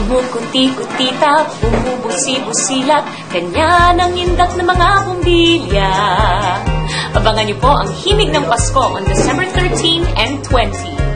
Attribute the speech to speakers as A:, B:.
A: Kumukuti-kutita, bumubusi-busilak, kanya ng indak ng mga bumbilya. Abangan niyo po ang Himig ng Pasko on December 13 and 20.